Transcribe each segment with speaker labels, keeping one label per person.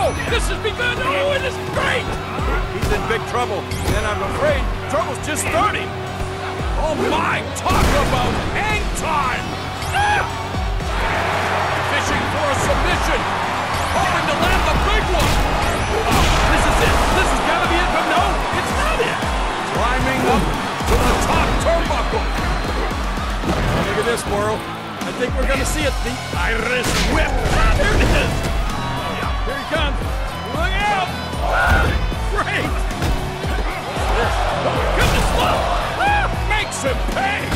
Speaker 1: Oh, this has begun! Oh, it is great! He's in big trouble, and I'm afraid trouble's just starting. Oh my, talk about hang time! Ah! Fishing for a submission, hoping to land the big one. Oh, this is it. This has got to be it, but no, it's not it. Climbing up to the top turnbuckle. Look at this, Morrow. I think we're gonna see it. The Irish whip. Ah, there it is. Here he comes. Look out! Ah, great! What's this? Oh, goodness, look! Ah, makes him pay!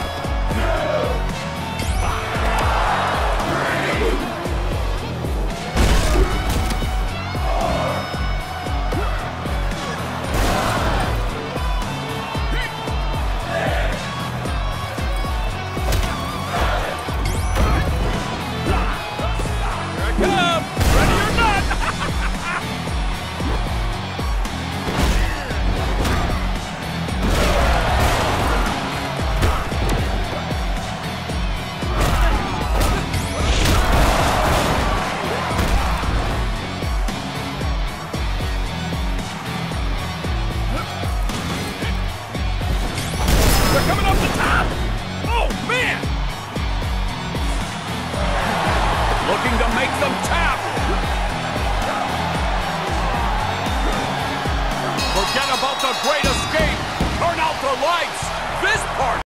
Speaker 1: They're coming up the top! Oh, man! Looking to make them tap! Forget about the great escape! Turn out the lights! This part